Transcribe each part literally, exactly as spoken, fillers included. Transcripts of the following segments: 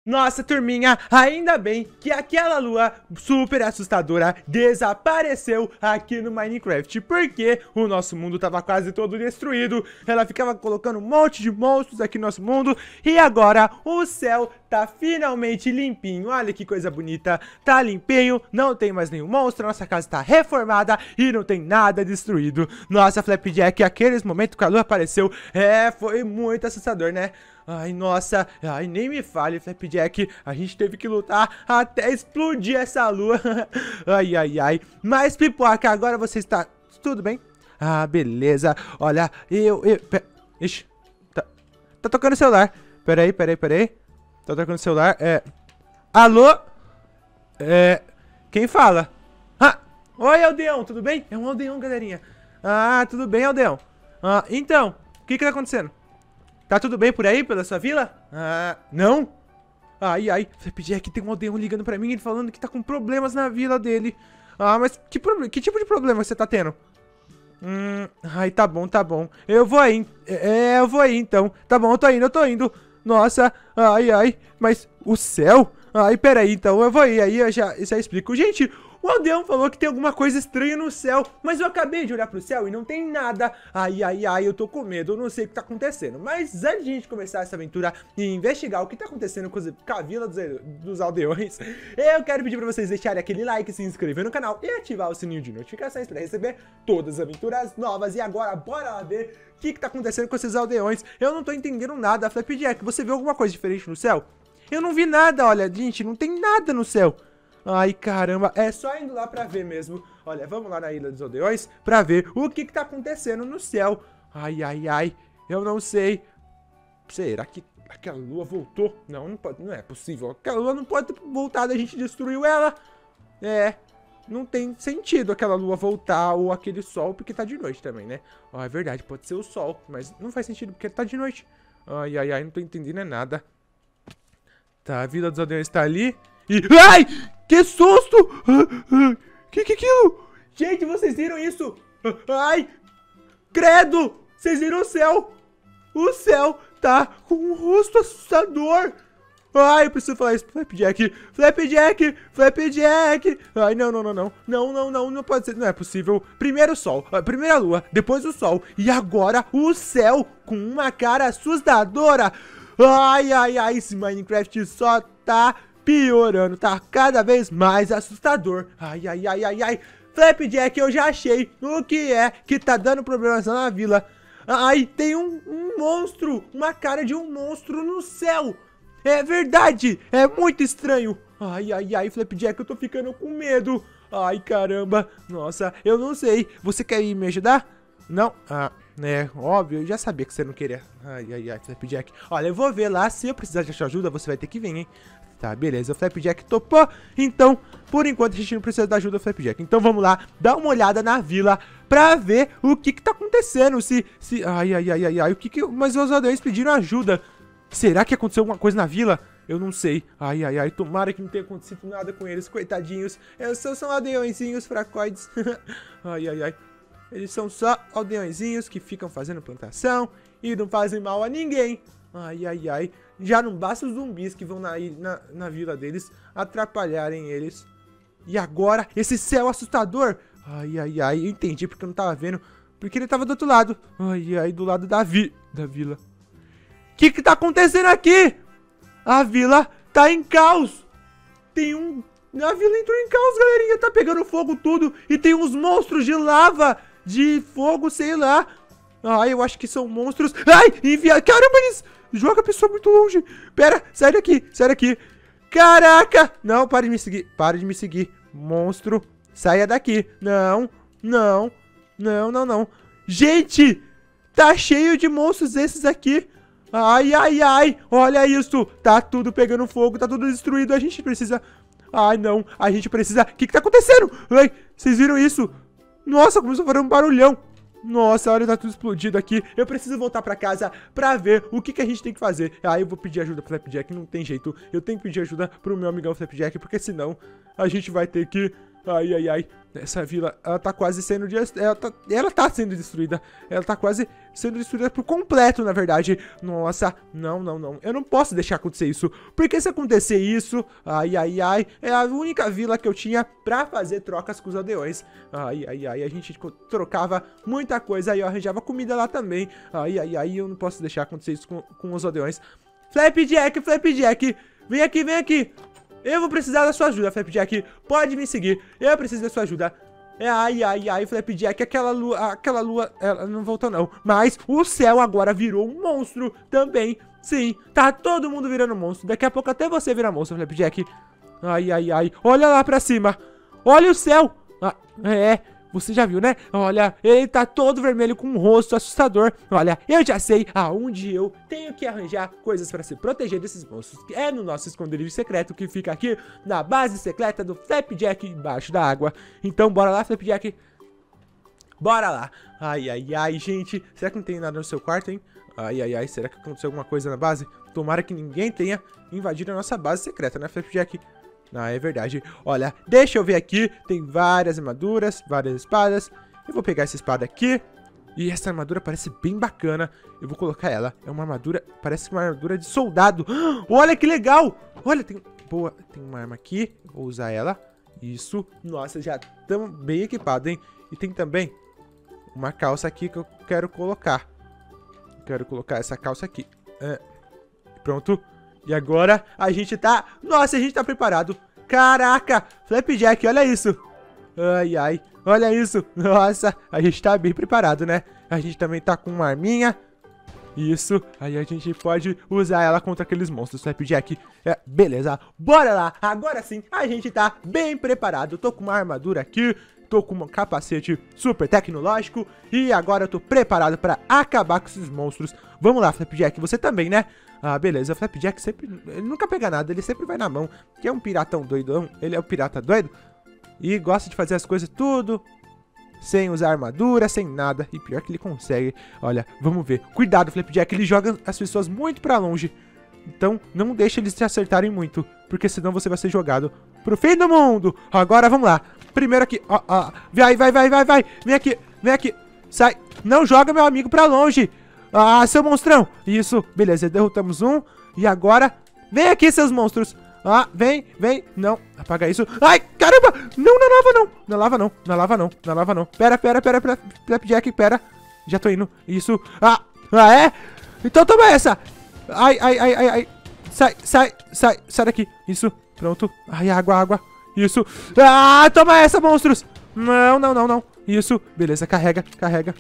Nossa, turminha, ainda bem que aquela lua super assustadora desapareceu aqui no Minecraft, porque o nosso mundo tava quase todo destruído. Ela ficava colocando um monte de monstros aqui no nosso mundo e agora o céu tá finalmente limpinho. Olha que coisa bonita, tá limpinho, não tem mais nenhum monstro, nossa casa tá reformada e não tem nada destruído. Nossa, Flapjack, aqueles momentos que a lua apareceu, é, foi muito assustador, né? Ai, nossa, ai, nem me fale, Flapjack, a gente teve que lutar até explodir essa lua. Ai, ai, ai. Mas, Pipoca, agora você está... Tudo bem? Ah, beleza. Olha, eu... eu pe... Ixi, tá, tá tocando o celular. Peraí, peraí, peraí. Tá tocando o celular, é... Alô? É... Quem fala? Ah, oi, Aldeão, tudo bem? É um Aldeão, galerinha. Ah, tudo bem, Aldeão. Ah, então, o que que tá acontecendo? Tá tudo bem por aí, pela sua vila? Ah, não? Ai, ai, Flapjack, tem um aldeão ligando pra mim, ele falando que tá com problemas na vila dele. Ah, mas que, que tipo de problema você tá tendo? Hum, ai, tá bom, tá bom. Eu vou aí, é, eu vou aí então. Tá bom, eu tô indo, eu tô indo. Nossa, ai, ai, mas o céu? Ai, peraí, então, eu vou ir, aí eu já, já explico. Gente, o aldeão falou que tem alguma coisa estranha no céu, mas eu acabei de olhar pro céu e não tem nada. Ai, ai, ai, eu tô com medo, eu não sei o que tá acontecendo. Mas antes de a gente começar essa aventura e investigar o que tá acontecendo com a vila dos, dos aldeões, eu quero pedir pra vocês deixarem aquele like, se inscrever no canal e ativar o sininho de notificações pra receber todas as aventuras novas. E agora, bora lá ver o que que tá acontecendo com esses aldeões. Eu não tô entendendo nada. Flapjack, você viu alguma coisa diferente no céu? Eu não vi nada, olha, gente, não tem nada no céu. Ai, caramba, é só indo lá pra ver mesmo. Olha, vamos lá na Ilha dos Aldeões pra ver o que que tá acontecendo no céu. Ai, ai, ai, eu não sei. Será que aquela lua voltou? Não, não pode, não é possível. Aquela lua não pode ter voltado, a gente destruiu ela. É, não tem sentido aquela lua voltar ou aquele sol, porque tá de noite também, né? Ó, é verdade, pode ser o sol, mas não faz sentido porque tá de noite. Ai, ai, ai, não tô entendendo nada. Tá, a Vila dos Aldeões tá ali. E... Ai! Que susto! Que que é aquilo? Gente, vocês viram isso? Ai! Credo! Vocês viram o céu? O céu tá com um rosto assustador. Ai, eu preciso falar isso pro Flapjack. Flapjack! Flapjack! Ai, não, não, não, não. Não, não, não, não pode ser. Não é possível. Primeiro o sol, primeiro a lua, depois o sol. E agora o céu com uma cara assustadora. Ai, ai, ai, esse Minecraft só tá piorando, tá cada vez mais assustador. Ai, ai, ai, ai, ai. Flapjack, eu já achei o que é que tá dando problemas lá na vila. Ai, tem um, um monstro, uma cara de um monstro no céu. É verdade, é muito estranho. Ai, ai, ai, Flapjack, eu tô ficando com medo. Ai, caramba, nossa, eu não sei. Você quer ir me ajudar? Não? Ah, é, óbvio, eu já sabia que você não queria. Ai, ai, ai, Flapjack. Olha, eu vou ver lá, se eu precisar de sua ajuda, você vai ter que vir, hein? Tá, beleza, o Flapjack topou. Então, por enquanto, a gente não precisa da ajuda do Flapjack. Então, vamos lá, dar uma olhada na vila pra ver o que que tá acontecendo. Se, se, ai, ai, ai, ai, ai, o que que... Mas os aldeões pediram ajuda. Será que aconteceu alguma coisa na vila? Eu não sei. Ai, ai, ai, tomara que não tenha acontecido nada com eles, coitadinhos. Eles só são aldeõezinhos fracoides. Ai, ai, ai. Eles são só aldeõezinhos que ficam fazendo plantação e não fazem mal a ninguém. Ai, ai, ai. Já não basta os zumbis que vão na, na, na vila deles atrapalharem eles. E agora, esse céu assustador. Ai, ai, ai. Eu entendi porque eu não tava vendo. Porque ele tava do outro lado. Ai, ai, do lado da, vi da vila. O que que tá acontecendo aqui? A vila tá em caos. Tem um... A vila entrou em caos, galerinha. Tá pegando fogo tudo. E tem uns monstros de lava, de fogo, sei lá. Ai, eu acho que são monstros. Ai, envia... Caramba, eles... Joga a pessoa muito longe. Pera, sai daqui, sai daqui. Caraca. Não, para de me seguir. Para de me seguir. Monstro, saia daqui. Não, não, não, não, não. Gente, tá cheio de monstros esses aqui. Ai, ai, ai. Olha isso. Tá tudo pegando fogo, tá tudo destruído. A gente precisa... Ai, não. A gente precisa... O que que tá acontecendo? Ai, vocês viram isso? Nossa, começou a fazer um barulhão. Nossa, olha, tá tudo explodido aqui. Eu preciso voltar pra casa pra ver o que que a gente tem que fazer. Aí eu vou pedir ajuda pro Flapjack, não tem jeito. Eu tenho que pedir ajuda pro meu amigão Flapjack, porque senão a gente vai ter que Ai, ai, ai. Essa vila, ela tá quase sendo... Ela tá, ela tá sendo destruída. Ela tá quase sendo destruída por completo, na verdade. Nossa, não, não, não. Eu não posso deixar acontecer isso. Porque se acontecer isso... Ai, ai, ai. É a única vila que eu tinha pra fazer trocas com os aldeões. Ai, ai, ai. A gente trocava muita coisa. Aí eu arranjava comida lá também. Ai, ai, ai. Eu não posso deixar acontecer isso com, com os aldeões. Flapjack, Flapjack. Vem aqui, vem aqui. Eu vou precisar da sua ajuda, Flapjack. Pode me seguir. Eu preciso da sua ajuda. É, ai, ai, ai, Flapjack. Aquela lua, aquela lua, ela não voltou não. Mas o céu agora virou um monstro também. Sim, tá todo mundo virando monstro. Daqui a pouco até você vira monstro, Flapjack. Ai, ai, ai. Olha lá pra cima. Olha o céu. Ah, é... Você já viu, né? Olha, ele tá todo vermelho com um rosto assustador. Olha, eu já sei aonde eu tenho que arranjar coisas pra se proteger desses monstros. É no nosso esconderijo secreto que fica aqui na base secreta do Flapjack embaixo da água. Então bora lá, Flapjack. Bora lá. Ai, ai, ai, gente. Será que não tem nada no seu quarto, hein? Ai, ai, ai. Será que aconteceu alguma coisa na base? Tomara que ninguém tenha invadido a nossa base secreta, né, Flapjack? Ah, é verdade. Olha, deixa eu ver aqui. Tem várias armaduras, várias espadas. Eu vou pegar essa espada aqui. E essa armadura parece bem bacana. Eu vou colocar ela. É uma armadura, parece uma armadura de soldado. Olha que legal. Olha, tem, boa, tem uma arma aqui. Vou usar ela. Isso. Nossa, já estamos bem equipados, hein? E tem também uma calça aqui que eu quero colocar. Quero colocar essa calça aqui. É. Pronto. E agora a gente tá... Nossa, a gente tá preparado. Caraca, Flapjack, olha isso. Ai, ai, olha isso. Nossa, a gente tá bem preparado, né? A gente também tá com uma arminha. Isso, aí a gente pode usar ela contra aqueles monstros, Flapjack. É, beleza, bora lá. Agora sim, a gente tá bem preparado. Tô com uma armadura aqui. Tô com um capacete super tecnológico. E agora eu tô preparado pra acabar com esses monstros. Vamos lá, Flapjack, você também, né? Ah, beleza, o Flapjack sempre... Ele nunca pega nada, ele sempre vai na mão. Que é um piratão doidão, ele é um pirata doido. E gosta de fazer as coisas tudo sem usar armadura, sem nada. E pior que ele consegue. Olha, vamos ver. Cuidado, Flapjack, ele joga as pessoas muito pra longe. Então, não deixa eles te acertarem muito. Porque senão você vai ser jogado pro fim do mundo. Agora, vamos lá. Primeiro aqui, ó, ó. Vai, vai, vai, vai, vai. Vem aqui, vem aqui. Sai. Não joga meu amigo pra longe. Ah, seu monstrão. Isso, beleza, derrotamos um. E agora, vem aqui, seus monstros. Ah, vem, vem. Não, apaga isso. Ai, caramba. Não, na lava não. Na lava não, na lava não, na lava não. Pera, pera, pera, pera. Flapjack, pera. Já tô indo. Isso. Ah, ah, é? Então toma essa. Ai, ai, ai, ai, ai. Sai, sai, sai, sai daqui. Isso, pronto. Ai, água, água. Isso. Ah, toma essa, monstros. Não, não, não, não. Isso, beleza, carrega, carrega.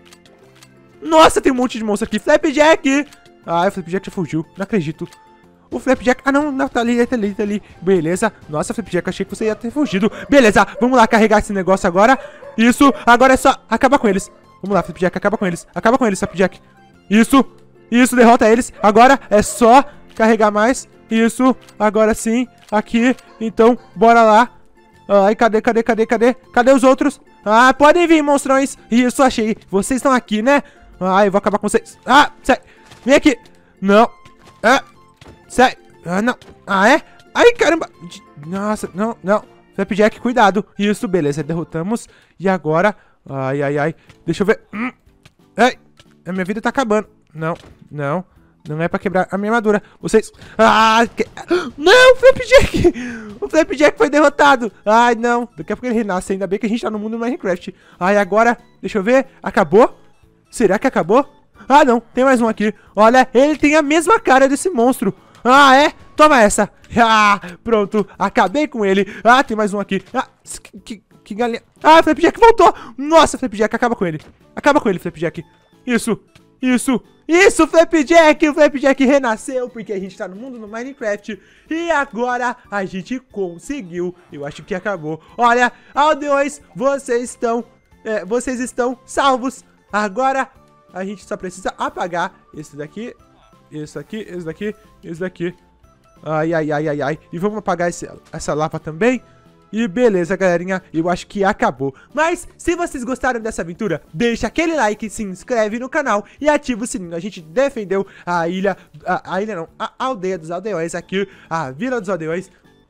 Nossa, tem um monte de monstro aqui. Flapjack. Ah, o Flapjack já fugiu. Não acredito. O Flapjack... Ah, não, não, tá ali, tá ali, tá ali. Beleza. Nossa, Flapjack, achei que você ia ter fugido. Beleza, vamos lá carregar esse negócio agora. Isso, agora é só acabar com eles. Vamos lá, Flapjack, acaba com eles. Acaba com eles, Flapjack. Isso, isso, derrota eles. Agora é só carregar mais. Isso, agora sim. Aqui, então, bora lá. Ai, cadê, cadê, cadê, cadê? Cadê os outros? Ah, podem vir, monstrões. Isso, achei. Vocês estão aqui, né? Ah, eu vou acabar com vocês. Ah, sai. Vem aqui. Não. Ah, sai. Ah, não. Ah, é? Ai, caramba. Nossa, não, não. Flapjack, cuidado. Isso, beleza. Derrotamos. E agora... Ai, ai, ai. Deixa eu ver. Hum. Ai, a minha vida tá acabando. Não, não. Não é pra quebrar a minha armadura. Vocês... Ah, que... Não, Flapjack. O Flapjack foi derrotado. Ai, não. Daqui a pouco ele renasce. Ainda bem que a gente tá no mundo do Minecraft. Ai, agora... Deixa eu ver. Acabou? Será que acabou? Ah, não. Tem mais um aqui. Olha, ele tem a mesma cara desse monstro. Ah, é? Toma essa. Ah, pronto. Acabei com ele. Ah, tem mais um aqui. Ah, que, que, que galinha. Ah, o Flapjack voltou. Nossa, Flapjack, acaba com ele. Acaba com ele, Flapjack. Isso, isso, isso, Flapjack. O Flapjack renasceu porque a gente tá no mundo do Minecraft. E agora a gente conseguiu. Eu acho que acabou. Olha, aldeões, vocês estão... É, vocês estão salvos. Agora a gente só precisa apagar esse daqui, esse daqui, esse daqui, esse daqui. Ai, ai, ai, ai, ai. E vamos apagar esse, essa lava também. E beleza, galerinha, eu acho que acabou. Mas, se vocês gostaram dessa aventura, deixa aquele like, se inscreve no canal e ativa o sininho. A gente defendeu a ilha, a, a ilha não, a aldeia dos aldeões aqui, a vila dos aldeões.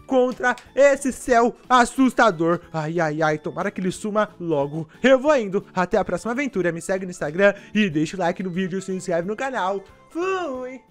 contra esse céu assustador. Ai, ai, ai, tomara que ele suma logo. Eu vou indo, até a próxima aventura. Me segue no Instagram e deixa o like no vídeo, se inscreve no canal. Fui!